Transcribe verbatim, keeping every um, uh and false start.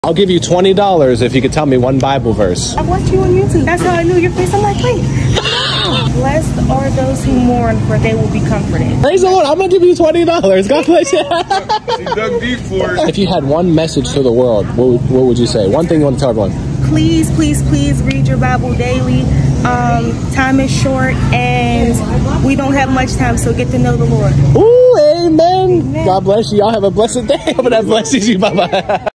I'll give you twenty dollars if you could tell me one Bible verse. I watched you on YouTube. That's how I knew your face. I'm like, wait. Blessed are those who mourn, for they will be comforted. Praise the Lord. I'm going to give you twenty dollars. God bless you. She dug deep for it. If you had one message to the world, what would, what would you say? One thing you want to tell everyone. Please, please, please read your Bible daily. Um, time is short and we don't have much time, so get to know the Lord. Ooh, amen. Amen. God bless you. Y'all have a blessed day. Hope that blesses you. Bye-bye.